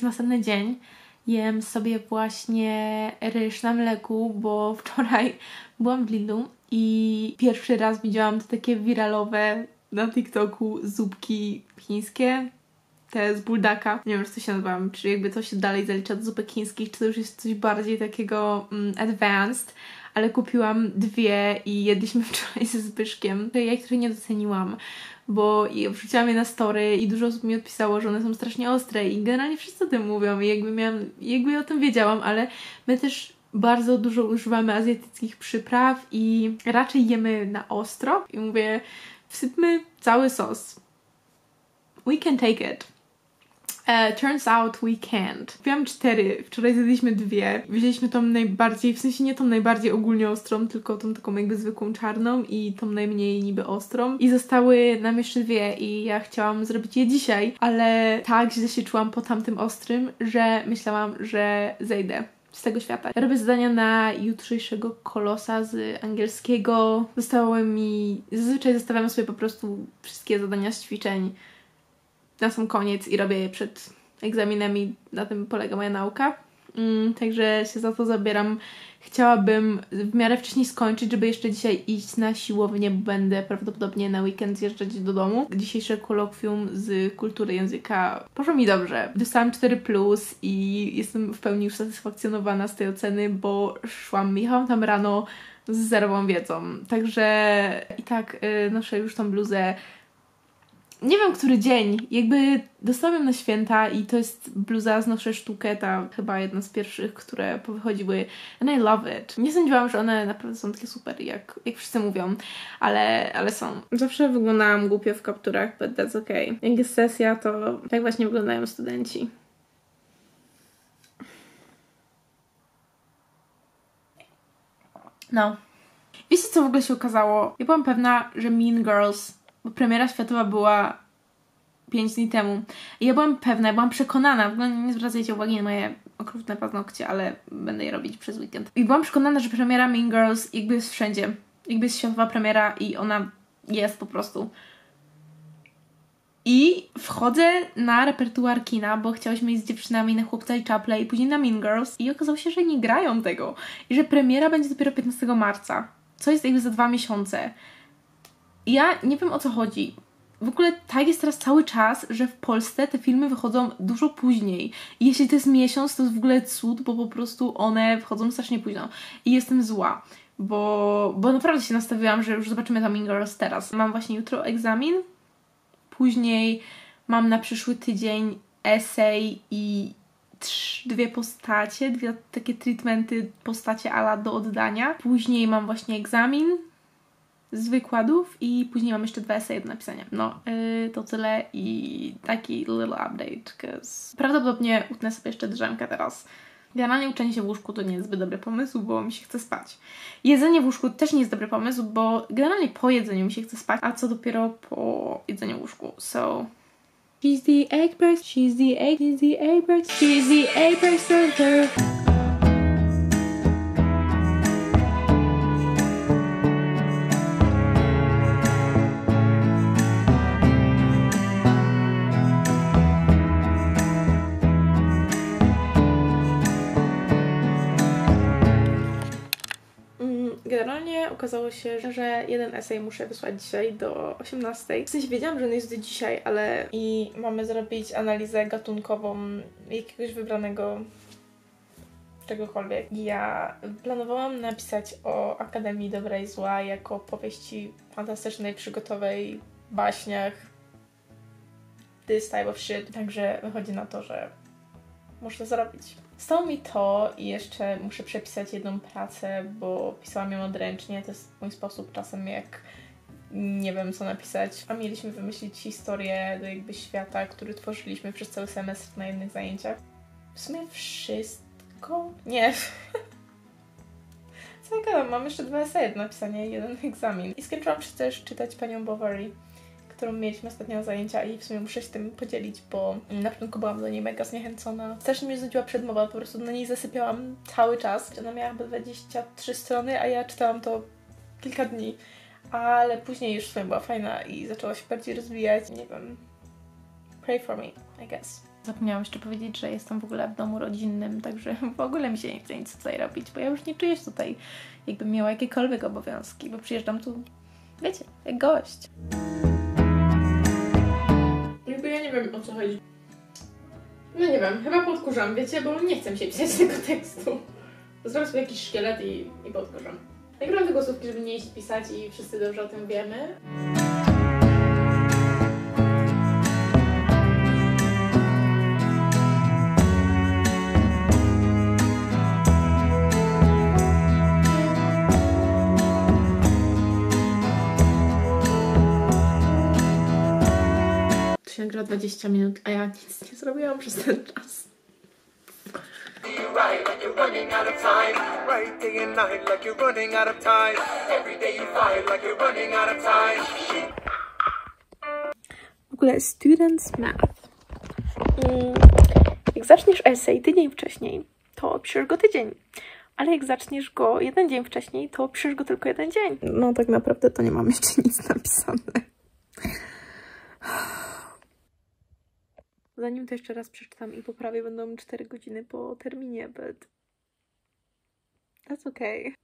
już następny dzień jem sobie właśnie ryż na mleku, bo wczoraj byłam w Lidlu i pierwszy raz widziałam te takie wiralowe na TikToku zupki chińskie, te z buldaka. Nie wiem, czy to się nazywa, czy jakby to się dalej zalicza do zupek chińskich, czy to już jest coś bardziej takiego advanced, ale kupiłam 2 i jedliśmy wczoraj ze Zbyszkiem. Ja ich trochę nie doceniłam, bo wrzuciłam je na story i dużo osób mi odpisało, że one są strasznie ostre i generalnie wszyscy o tym mówią i jakby o tym wiedziałam, ale my też bardzo dużo używamy azjatyckich przypraw i raczej jemy na ostro i mówię, wsypmy cały sos. We can take it. Turns out we can't. Kupiłam 4, wczoraj zjedliśmy 2. Wzięliśmy tą najbardziej, w sensie nie tą najbardziej ogólnie ostrą, tylko tą taką jakby zwykłą czarną i tą najmniej niby ostrą. I zostały nam jeszcze 2 i ja chciałam zrobić je dzisiaj, ale tak źle się czułam po tamtym ostrym, że myślałam, że zejdę z tego świata. Ja robię zadania na jutrzejszego kolosa z angielskiego. Zazwyczaj zostawiam sobie po prostu wszystkie zadania z ćwiczeń na sam koniec i robię je przed egzaminem i na tym polega moja nauka. Także się za to zabieram. Chciałabym w miarę wcześniej skończyć, żeby jeszcze dzisiaj iść na siłownię, bo będę prawdopodobnie na weekend zjeżdżać do domu. Dzisiejsze kolokwium z kultury języka poszło mi dobrze. Dostałam 4+ i jestem w pełni już satysfakcjonowana z tej oceny, bo jechałam tam rano z zerową wiedzą. Także i tak noszę już tą bluzę. Nie wiem, który dzień. Jakby dostałam ją na święta i to jest bluza, znoszę sztukę, ta chyba jedna z pierwszych, które powychodziły. And I love it. Nie sądziłam, że one naprawdę są takie super, jak wszyscy mówią, ale są. Zawsze wyglądałam głupio w kapturach, but that's okay. Jak jest sesja, to tak właśnie wyglądają studenci. No. Wiecie, co w ogóle się okazało? Ja byłam pewna, że Mean Girls, bo premiera światowa była 5 dni temu. I ja byłam przekonana, w ogóle nie zwracajcie uwagi na moje okrutne paznokcie, ale będę je robić przez weekend. I byłam przekonana, że premiera Mean Girls jakby jest wszędzie. Jakby jest światowa premiera i ona jest po prostu. I wchodzę na repertuar kina, bo chciałyśmy iść z dziewczynami na Chłopca i Czaple i później na Mean Girls i okazało się, że nie grają tego. I że premiera będzie dopiero 15 marca. Co jest jakby za 2 miesiące. Ja nie wiem, o co chodzi. W ogóle tak jest teraz cały czas, że w Polsce te filmy wychodzą dużo później. I jeśli to jest miesiąc, to jest w ogóle cud, bo po prostu one wchodzą strasznie późno. I jestem zła, bo naprawdę się nastawiłam, że już zobaczymy tam Mean Girls teraz. Mam właśnie jutro egzamin, później mam na przyszły tydzień essay i 2 postacie, 2 takie treatmenty, postacie ala do oddania. Później mam właśnie egzamin z wykładów i później mam jeszcze 2 eseje do napisania. No, to tyle i taki little update, cause prawdopodobnie utnę sobie jeszcze drzemkę teraz. Generalnie uczenie się w łóżku to nie jest zbyt dobry pomysł, bo mi się chce spać. Jedzenie w łóżku też nie jest dobry pomysł, bo generalnie po jedzeniu mi się chce spać, a co dopiero po jedzeniu w łóżku. So she's the egg breast, she's the egg breast, she's the egg breast of her. Generalnie okazało się, że jeden esej muszę wysłać dzisiaj do 18. W sensie wiedziałam, że on jest do dzisiaj, ale i mamy zrobić analizę gatunkową jakiegoś wybranego czegokolwiek. Ja planowałam napisać o Akademii Dobra i Zła jako powieści fantastycznej, przygotowej, baśniach, this type of shit. Także wychodzi na to, że muszę to zrobić. Stało mi to i jeszcze muszę przepisać jedną pracę, bo pisałam ją odręcznie. To jest mój sposób czasem, jak nie wiem, co napisać. A mieliśmy wymyślić historię do jakby świata, który tworzyliśmy przez cały semestr na jednych zajęciach. W sumie wszystko? Nie. Co ja gadam? Mam jeszcze 2 eseje do napisania i 1 egzamin. I skończyłam też czytać Panią Bovary, którą mieliśmy ostatnio na zajęcia i w sumie muszę się tym podzielić, bo na początku byłam do niej mega zniechęcona. Strasznie mnie znudziła przedmowa, po prostu na niej zasypiałam cały czas. Ona miała chyba 23 strony, a ja czytałam to kilka dni. Ale później już w sumie była fajna i zaczęła się bardziej rozwijać. Nie wiem. Pray for me, I guess. Zapomniałam jeszcze powiedzieć, że jestem w ogóle w domu rodzinnym, także w ogóle mi się nie chce nic tutaj robić, bo ja już nie czuję się tutaj, jakbym miała jakiekolwiek obowiązki, bo przyjeżdżam tu, wiecie, jak gość. Jakby ja nie wiem, o co chodzi. No nie wiem, chyba podkurzam, wiecie, bo nie chcę się pisać tego tekstu. Zrobię sobie jakiś szkielet i podkurzam. Nagrywam te głosówki, żeby nie iść pisać i wszyscy dobrze o tym wiemy. To się nagra 20 minut, a ja nic nie zrobiłam przez ten czas. W ogóle Students Math. Jak zaczniesz essay tydzień wcześniej, to piszesz go tydzień. Ale jak zaczniesz go jeden dzień wcześniej, to piszesz go tylko jeden dzień. No tak naprawdę to nie mam jeszcze nic napisane. Zanim to jeszcze raz przeczytam i poprawię, będą 4 godziny po terminie, but that's okay.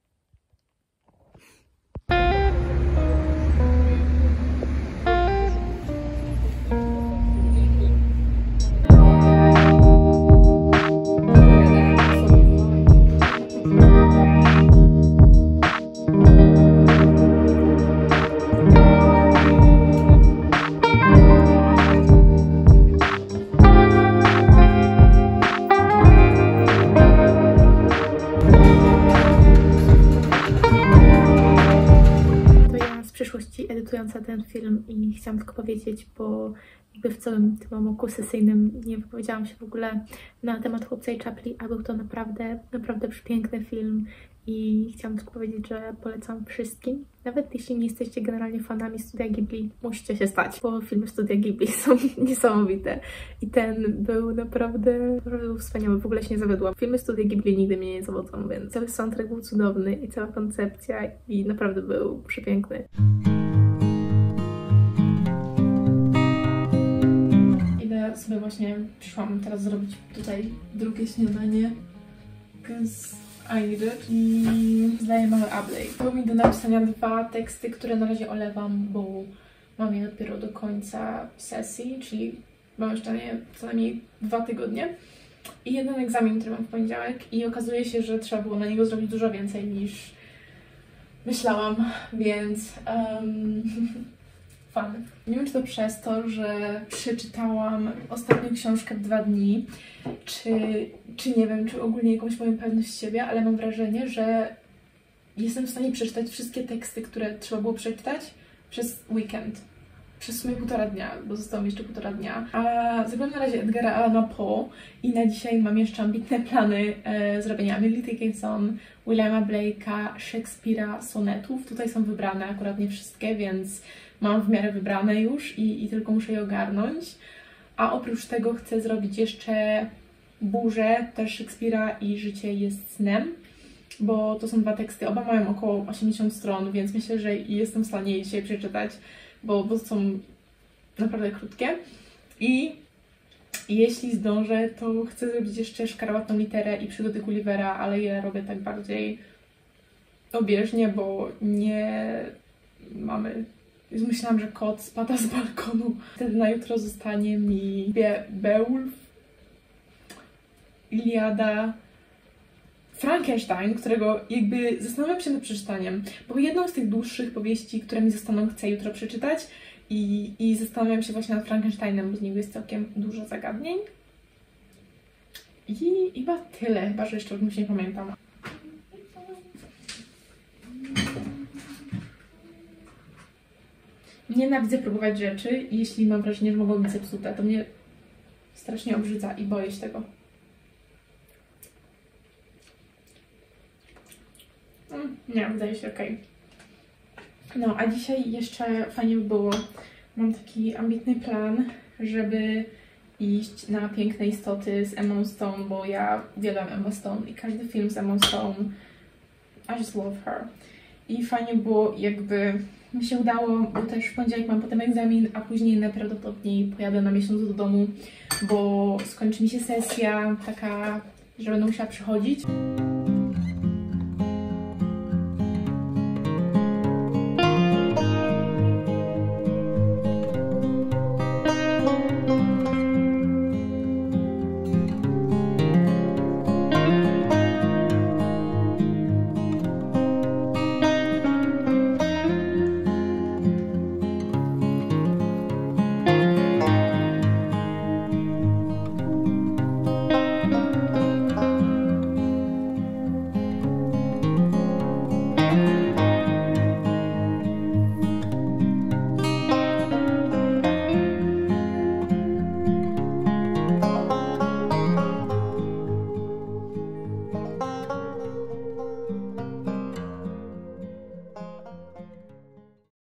Edytująca ten film i chciałam tylko powiedzieć, bo jakby w całym tym amoku sesyjnym nie wypowiedziałam się w ogóle na temat Chłopca i Czapli, a był to naprawdę przepiękny film i chciałam tylko powiedzieć, że polecam wszystkim. Nawet jeśli nie jesteście generalnie fanami Studia Ghibli, musicie się stać, bo filmy Studia Ghibli są niesamowite i ten był naprawdę był wspaniały, w ogóle się nie zawiodłam. Filmy Studia Ghibli nigdy mnie nie zawodzą, więc cały soundtrack był cudowny i cała koncepcja i naprawdę był przepiękny. Sobie właśnie przyszłam teraz zrobić tutaj drugie śniadanie, because I need it. I zdaję mały update. Było mi do napisania 2 teksty, które na razie olewam, bo mam je dopiero do końca sesji, czyli mam jeszcze co najmniej 2 tygodnie. I jeden egzamin, który mam w poniedziałek i okazuje się, że trzeba było na niego zrobić dużo więcej niż myślałam, więc fun. Nie wiem, czy to przez to, że przeczytałam ostatnią książkę w 2 dni, czy nie wiem, czy ogólnie jakąś moją pewność siebie, ale mam wrażenie, że jestem w stanie przeczytać wszystkie teksty, które trzeba było przeczytać przez weekend. Przez w sumie 1,5 dnia, bo zostało mi jeszcze 1,5 dnia. A zrobiłam na razie Edgara Allana Poe i na dzisiaj mam jeszcze ambitne plany zrobienia Emily Dickinson, Williama Blake'a, Szekspira, sonetów. Tutaj są wybrane akurat nie wszystkie, więc mam w miarę wybrane już i tylko muszę je ogarnąć. A oprócz tego chcę zrobić jeszcze Burzę, też Szekspira i Życie jest snem, bo to są 2 teksty. Oba mają około 80 stron, więc myślę, że jestem w stanie je dzisiaj przeczytać, bo są naprawdę krótkie. I jeśli zdążę, to chcę zrobić jeszcze Szkarłatną literę i Przygody Gullivera, ale je robię tak bardziej obieżnie, bo nie mamy... Myślałam, że kot spada z balkonu. Wtedy na jutro zostanie mi Beowulf, Iliada, Frankenstein, którego jakby zastanawiam się nad przeczytaniem, bo jedną z tych dłuższych powieści, które mi zostaną, chcę jutro przeczytać i zastanawiam się właśnie nad Frankensteinem, bo z niego jest całkiem dużo zagadnień. I chyba tyle, chyba że jeszcze o czymś nie pamiętam. Nienawidzę próbować rzeczy i jeśli mam wrażenie, że mogą być zepsute, to mnie strasznie obrzydza i boję się tego. Nie, wydaje się okej. No, a dzisiaj jeszcze fajnie by było, mam taki ambitny plan, żeby iść na Piękne istoty z Emma Stone, bo ja uwielbiam Emma Stone i każdy film z Emma Stone, I just love her. I fajnie było jakby mi się udało, bo też w poniedziałek mam potem egzamin, a później najprawdopodobniej pojadę na miesiąc do domu, bo skończy mi się sesja taka, że będę musiała przychodzić.